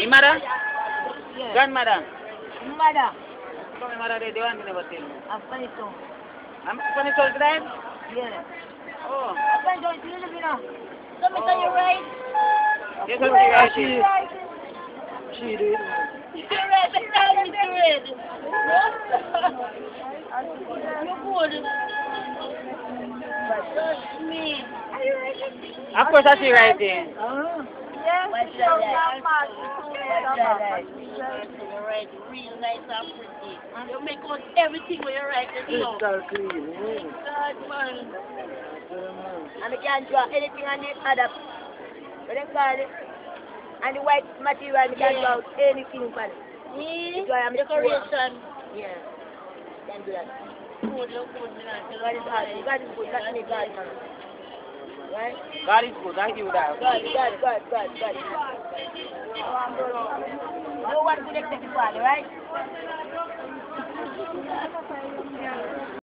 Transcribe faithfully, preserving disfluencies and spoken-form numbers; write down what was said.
mother? Yes. Grandmother? Mother. Come on, mother, they want to never tell me. I'm funny too. I'm funny soul drive? Yeah. Oh. I'm funny too. You live in a... Come on, you right? Yes, I'm right. She, she did. you're right. But now you're red. You're good. Trust me. Are you ready? Of course, I see right there. Uh-huh. Yes. What's your life? You're right. Real nice and pretty. And you make out everything when you're right. You know. Crystal clean. Mm. God, man. Yeah, And I can't draw anything on the other. What do you call it? And the white material, I can't draw out anything on it. Mm. So I'm decoration. Yeah. Can do that. Good, look good, man. God is awesome. God is good. That's me, God, man. Right? God is good. I give you that. God, God, God, God, God. No one could accept the Father, right?